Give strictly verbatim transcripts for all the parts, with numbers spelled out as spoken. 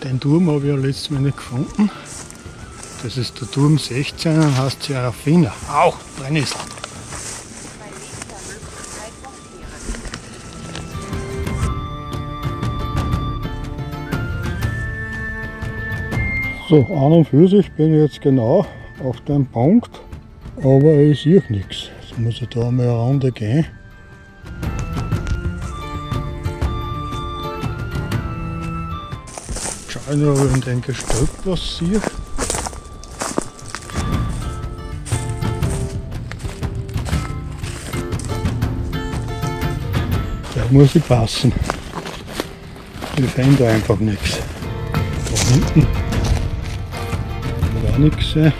Den Turm habe ich ja letztes Mal nicht gefunden. Das ist der Turm sechzehn und heißt Serafina. Auch Brennnessel. So, an und für sich bin ich jetzt genau auf dem Punkt, aber ich sehe nichts. Jetzt muss ich da mal eine Runde gehen. Schau nur, ob ich in dem Gestölp was sehe. Da muss ich passen. Ich finde einfach nichts. Da hinten wird auch nichts sein.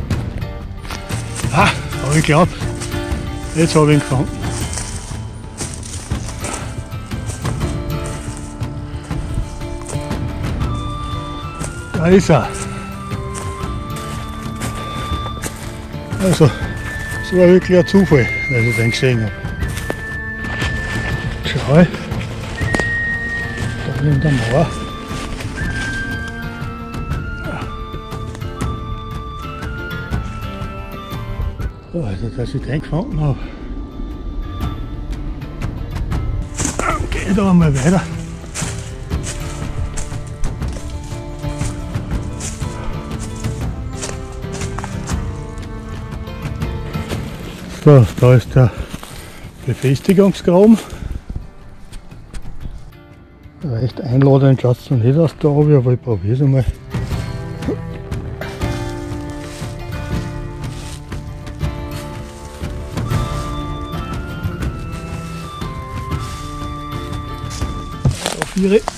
Ah, aber ich glaube, jetzt habe ich ihn gefunden. Da ist er. Also, es war wirklich ein Zufall, dass ich den gesehen habe. Schau, da in der Mauer. So, also, dass ich den gefunden habe. Dann gehe ich da mal weiter. So, da ist der Befestigungsgraben. Recht einladend schaut es noch nicht aus da oben, aber ich probiere es einmal. Da vier. Ist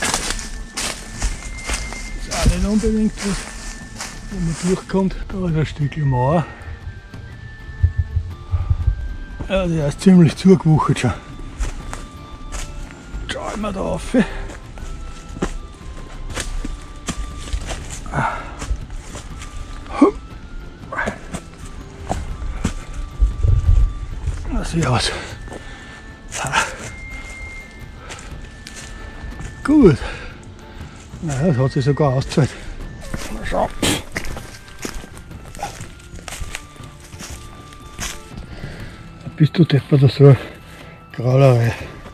auch nicht unbedingt was, wo man durchkommt. Da ist ein Stückchen Mauer. Ja, der ist ziemlich zugewuchert schon. Schauen wir da rauf. Na, sieht aus. Gut. Naja, das hat sich sogar ausgezahlt. Mal schauen. Bist du deppert oder so? Graulerei.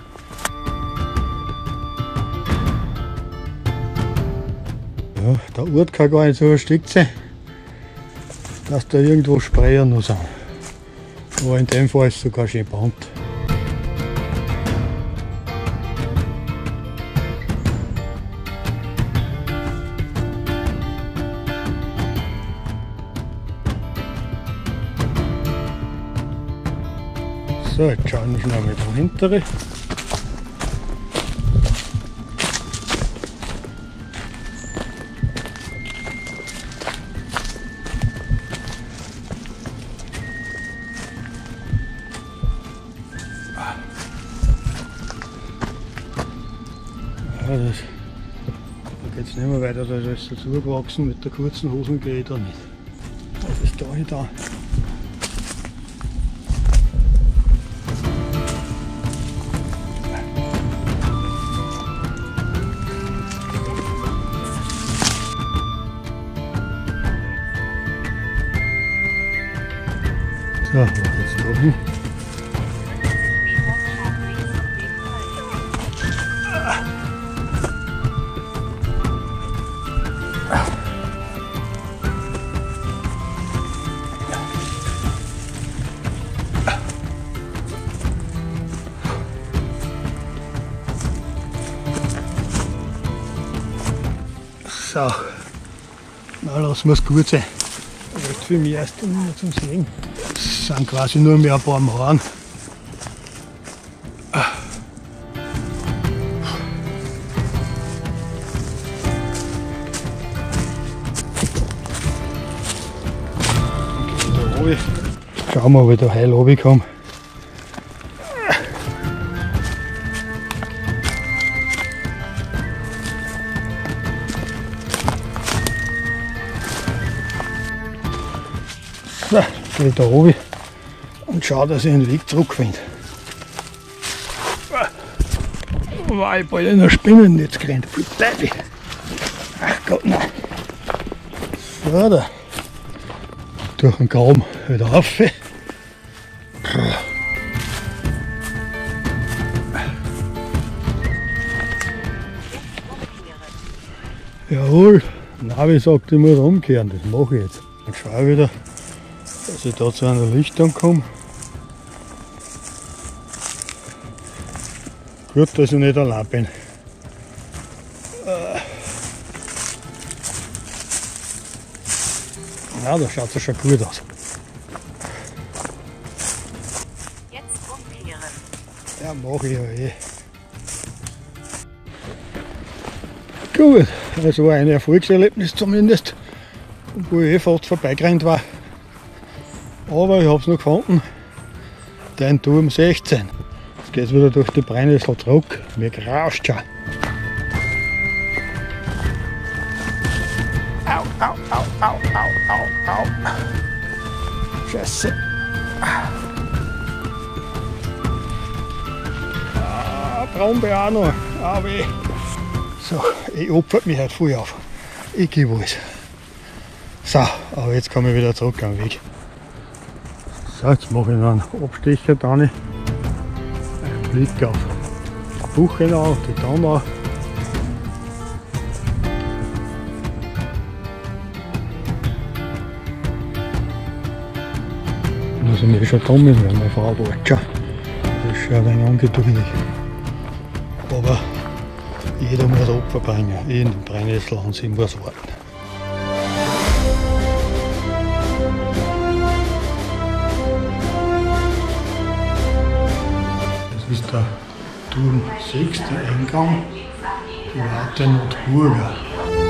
Ja, der Ort kann gar nicht so versteckt sein, dass da irgendwo Sprayer noch sind. Aber in dem Fall ist es sogar schön gebaut. So, jetzt schauen wir schnell mal da hintere. Ja, das, da geht es nicht mehr weiter, da ist es zugewachsen. Mit der kurzen Hosen gehe ich da nicht. Was ist da hier da? So, was jetzt da hin? So, na lassen wir es gut sein. Das ist für mich erst nicht mehr zum Sehen. Das sind quasi nur mehr ein paar Mauern. Schauen wir, ob ich da heil runterkomme. So, gehe ich da runter und schaue, dass ich den Weg zurückfinde. Weil ich bald in ein Spinnennetz gerannt bin. Ach Gott, nein. So, da. Durch den Graben wieder rauf. Jawohl, Navi sagt, ich muss umkehren, das mache ich jetzt. Dann schaue ich wieder, dass ich da zu einer Lichtung komme. Gut, dass ich nicht allein bin. Ja, da schaut es schon gut aus. Jetzt umkehren. Ja, mache ich ja eh. Gut, es war ein Erfolgserlebnis zumindest, wo ich eh fast vorbeigerannt war. Aber ich habe es noch gefunden, den Turm sechzehn. Jetzt geht es wieder durch die Brennnessel zurück, mir grauscht schon. Au, au, au, au, au, au, au. Scheiße. Ah, Brombeer auch noch. Ah, weh. So, ich opfert mich heute voll auf. Ich gebe alles. So, aber jetzt komme ich wieder zurück am Weg. So, jetzt mache ich noch einen Abstecher da rein. Einen Blick auf Buchenau, die Donau. Da sind wir schon gekommen, weil meine Frau wartet schon. Das ist schon ein wenig ungeduldig. Aber jeder muss Opfer bringen. Ich in den Brennnessel und sie muss warten. Das ist der Turm sechs, der Eingang, die Warte Nordburger.